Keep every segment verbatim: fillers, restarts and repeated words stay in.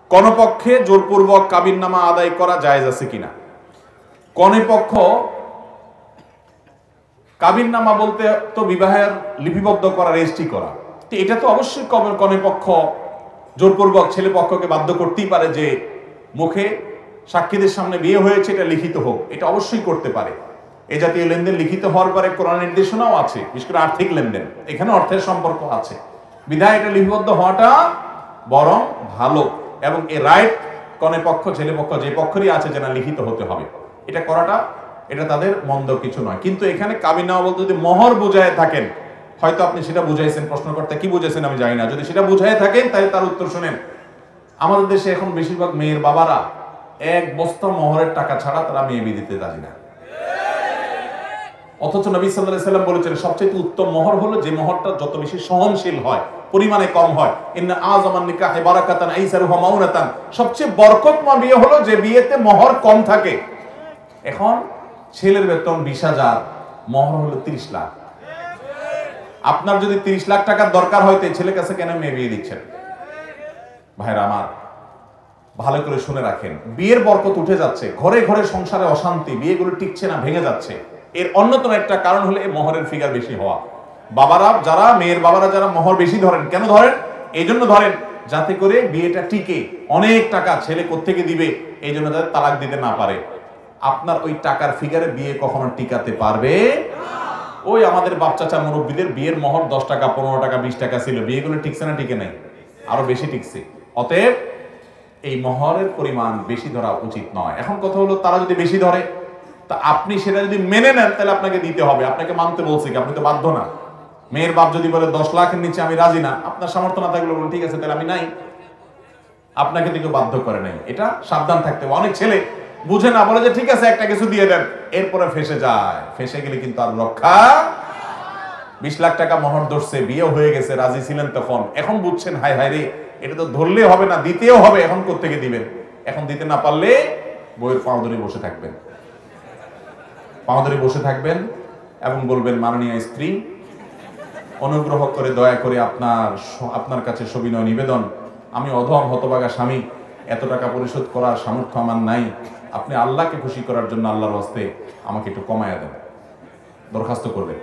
কোন পক্ষে জোরপূর্বক কাবিননামা আদায় করা জায়েজ আছে কিনা? কনে পক্ষ কাবিননামা বলতে তো বিবাহের লিপিবদ্ধ করা, রেজিস্ট্রি করা, তো এটা তো অবশ্যই কনে পক্ষ জোরপূর্বক ছেলে পক্ষকে বাধ্য করতেই পারে যে মুখে সাক্ষীদের সামনে বিয়ে হয়েছে, এটা লিখিত হোক, এটা অবশ্যই করতে পারে। এই জাতীয় লেনদেন লিখিত হওয়ার পরে কোরআন নির্দেশনাও আছে, বিশেষ করে আর্থিক লেনদেন, এখানে অর্থের সম্পর্ক আছে, বিধায় এটা লিপিবদ্ধ হওয়াটা বরং ভালো। এবং এই রাইট কনে পক্ষ ছেলে পক্ষ যে পক্ষেরই আছে যে না লিখিত হতে হবে, এটা করাটা এটা তাদের মন্দ কিছু নয়। কিন্তু এখানে কাবিননামা বলতে যদি মোহর বুঝায় থাকেন, হয়তো আপনি সেটা বুঝাইছেন, প্রশ্নকর্তা কি বুঝেছেন আমি জানি না, যদি সেটা বুঝায় থাকেন তাহলে তার উত্তর শুনেন। আমাদের দেশে এখন বেশিরভাগ মেয়ের বাবারা এক বস্তা মোহরের টাকা ছাড়া তারা মেয়ে বিয়ে দিতে রাজি না। অথচ নবী সাল্লাল্লাহু আলাইহি ওয়াসাল্লাম বলেছেন সবচেয়ে উত্তম মোহর হলো যে মোহরটা যত বেশি সহনশীল হয়, পরিমাণে কম হয়। ইন্না আযামান নিকাহি বারাকাতান আইসারুহা মাউনাতান, সবচেয়ে বরকতময় বিয়ে হলো যে বিয়েতে মোহর কম থাকে। এখন ছেলের বেতন বিশ হাজার, মোহর হলো তিরিশ লাখ। আপনার যদি তিরিশ লাখ টাকার দরকার হয়, তাই ছেলের কাছে কেন মেয়ে বিয়ে দিচ্ছেন? ভাইরা আমার, ভালো করে শুনে রাখেন, বিয়ের বরকত উঠে যাচ্ছে, ঘরে ঘরে সংসারে অশান্তি, বিয়েগুলো টিকছে না, ভেঙে যাচ্ছে। এর অন্যতম একটা কারণ হলো এই মোহরের ফিগার বেশি হওয়া। বাবারা যারা, মেয়ের বাবারা যারা মোহর বেশি ধরেন, কেন ধরেন? এই জন্য ধরেন যাতে করে বিয়েটা টিকে। অনেক টাকা ছেলে কোত্থেকে দিবে, এই জন্য যাতে তালাক দিতে না পারে। আপনার ওই টাকার ফিগারে বিয়ে কখনো টিকাতে পারবে? ওই আমাদের বাপ চাচা মুরব্বীদের বিয়ের মোহর দশ টাকা, পনেরো টাকা, বিশ টাকা ছিল, বিয়েগুলো টিকছে না? টিকে নাই, আরো বেশি টিকছে। অতএব এই মোহরের পরিমাণ বেশি ধরা উচিত নয়। এখন কথা হলো, তারা যদি বেশি ধরে, তা আপনি সেটা যদি মেনে নেন তাহলে আপনাকে দিতে হবে। আপনাকে মানতে বলছি কি? আপনি তো বাধ্য না। মেয়ের বাপ যদি বলে দশ লাখের নিচে আমি রাজি না, আপনার সামর্থ্য না থাকলে বলুন ঠিক আছে তাহলে আমি নাই, আপনাকে দিকে বাধ্য করে নাই। এটা সাবধান থাকতে হবে। অনেক ছেলে বুঝে না, বলে যে ঠিক আছে একটা কিছু দিয়ে দেন, এরপরে ফেসে যায়। ফেসে গেলে কিন্তু আর রক্ষা। বিশ লাখ টাকা মোহর ধরছে, বিয়ে হয়ে গেছে, রাজি ছিলেন তখন, এখন বুঝছেন হায় হায় রে, এটা তো ধরলে হবে না, দিতেও হবে। এখন কোত্থেকে দিবেন? এখন দিতে না পারলে বইয়ের পাও ধরে বসে থাকবেন, পাও ধরে বসে থাকবেন এবং বলবেন, মাননীয় স্ত্রী, অনুগ্রহ করে দয়া করে আপনার আপনার কাছে সবিনয় নিবেদন, আমি অধম হতভাগা স্বামী, এত টাকা পরিশোধ করার সামর্থ্য আমার নাই, আপনি আল্লাহকে খুশি করার জন্য আল্লাহর হস্তে আমাকে একটু কমায়া দেন, দরখাস্ত করবেন।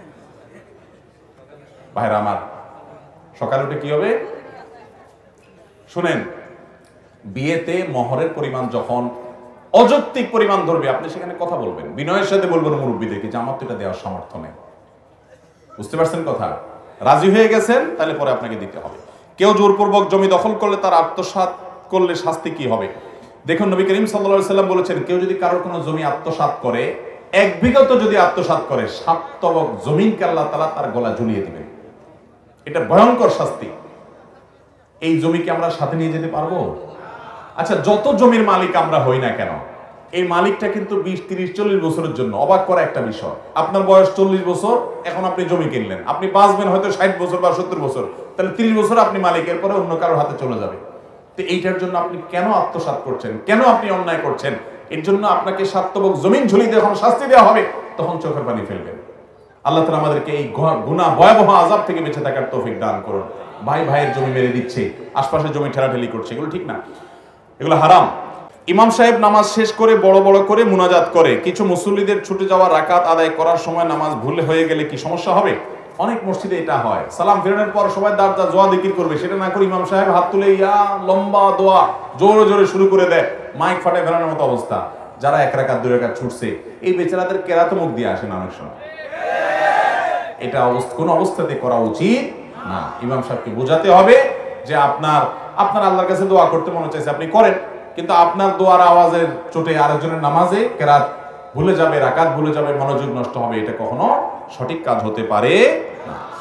ভাইরা আমার, সকালে উঠে কি হবে শুনেন, বিয়েতে মোহরের পরিমাণ যখন অযৌক্তিক পরিমাণ ধরবে, আপনি সেখানে কথা বলবেন, বিনয়ের সাথে বলবেন মুরব্বীদেরকে যে আমার তো এটা দেওয়ার সামর্থ্য নেই। বুঝতে পারছেন কথা? রাজি হয়ে গেছেন, তাহলে পরে আপনাকে দিতে হবে। কেউ জোরপূর্বক জমি দখল করলে তার আত্মসাৎ করলে শাস্তি কি হবে? দেখুন, নবী করিম সাল্লাল্লাহু আলাইহি সাল্লাম বলেছেন, কেউ যদি কারোর কোনো জমি আত্মসাৎ করে, এক বিঘত যদি আত্মসাৎ করে, সাত তবক জমিনকে আল্লাহ তাআলা তার গলা ঝুলিয়ে দিবেন। এটা ভয়ঙ্কর শাস্তি। এই জমিকে আমরা সাথে নিয়ে যেতে পারবো? আচ্ছা, যত জমির মালিক আমরা হই না কেন, এই মালিকটা কিন্তু বিশ, তিরিশ, চল্লিশ বছরের জন্য। অবাক করা একটা বিষয়, আপনার বয়স চল্লিশ বছর, এখন আপনি জমি কিনলেন, আপনি বাঁচবেন হয়তো ষাট বছর বা সত্তর বছর, তাহলে তিরিশ বছর আপনি মালিকের পরে অন্য কারোর হাতে চলে যাবে। তো এইটার জন্য আপনি কেন আত্মসাৎ করছেন? কেন আপনি অন্যায় করছেন? এর জন্য আপনাকে সাতবক জমিন ঝুলিয়ে যখন শাস্তি দেওয়া হবে, তখন চোখের পানি ফেলবেন। আল্লাহ তাআলা আমাদেরকে এই গুনাহ, ভয়াবহ আযাব থেকে বেঁচে থাকার তৌফিক দান করুন। ভাই ভাইয়ের জমি মেরে দিচ্ছে, আশপাশে জমি ঠেলাঠেলি করছে, এগুলো ঠিক না, এগুলো হারাম। ইমাম সাহেব নামাজ শেষ করে বড় বড় করে মুনাজাত করে, কিছু মুসল্লিদের ছুটে যাওয়া রাকাত আদায় করার সময় নামাজ ভুল হয়ে গেলে কি সমস্যা হবে? অনেক মসজিদে এটা হয়, সালাম ফেরানোর পর সবাই দাঁড় দাঁড় দোয়া জিকির করবে, সেটা না করে ইমাম সাহেব হাত তুলে ইয়া লম্বা দোয়া জোরে জোরে শুরু করে দেয়, মাইক ফাটে ফেরানোর মতো অবস্থা। যারা এক রাকাত দুই রাকাত ছুটছে, এই বেচারাদের কেরাত মুখ দিয়ে আসে না অনেক সময়। এটা অবস্থা কোন অবস্থাতে করা উচিত না। ইমাম সাহেবকে বোঝাতে হবে যে আপনার আপনার আল্লাহর কাছে দোয়া করতে মনে চাইছে, আপনি করেন, কিন্তু আপনার দোয়ার আওয়াজের চোটে আরেকজনের নামাজে কেরাত ভুলে যাবে, রাকাত ভুলে যাবে, মনোযোগ নষ্ট হবে, এটা কখনো সঠিক কাজ হতে পারে না।